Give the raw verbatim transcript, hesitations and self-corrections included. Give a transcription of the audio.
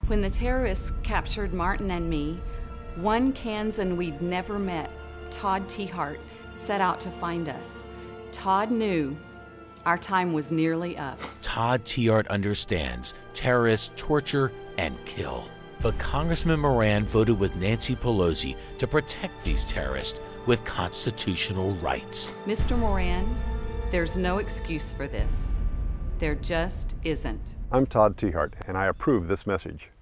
When the terrorists captured Martin and me, one Kansan we'd never met, Todd Tiahrt, set out to find us. Todd knew our time was nearly up. Todd Tiahrt understands terrorists torture and kill. But Congressman Moran voted with Nancy Pelosi to protect these terrorists with constitutional rights. Mister Moran, there's no excuse for this. There just isn't. I'm Todd Tiahrt, and I approve this message.